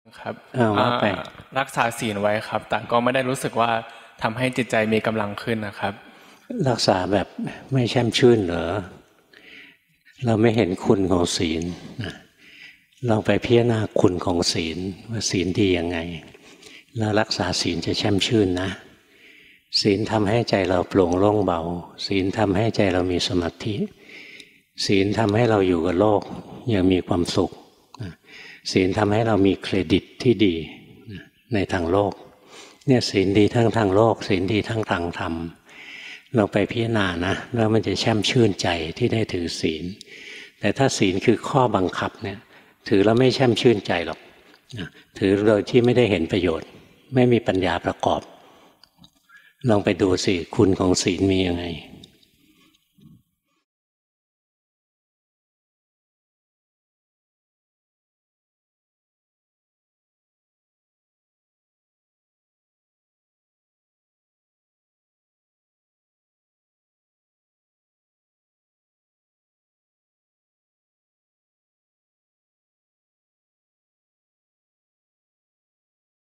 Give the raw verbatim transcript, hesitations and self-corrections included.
ครับเอาว่าไปรักษาศีลไว้ครับแต่ก็ไม่ได้รู้สึกว่าทำให้จิตใจมีกำลังขึ้นนะครับรักษาแบบไม่แช่มชื่นเหรอเราไม่เห็นคุณของศีลลองไปพิจารณาคุณของศีลว่าศีลดียังไงแล้วรักษาศีลจะแช่มชื่นนะศีลทำให้ใจเราโปร่งโล่งเบาศีลทำให้ใจเรามีสมาธิศีลทำให้เราอยู่กับโลกยังมีความสุขศีลทำให้เรามีเครดิตที่ดีในทางโลกเนี่ยศีลดีทั้งทางโลกศีลดีทั้งทางธรรมเราไปพิจารณานะแล้วมันจะแช่มชื่นใจที่ได้ถือศีลแต่ถ้าศีลคือข้อบังคับเนี่ยถือแล้วไม่แช่มชื่นใจหรอกถือโดยที่ไม่ได้เห็นประโยชน์ไม่มีปัญญาประกอบลองไปดูสิคุณของศีลมียังไง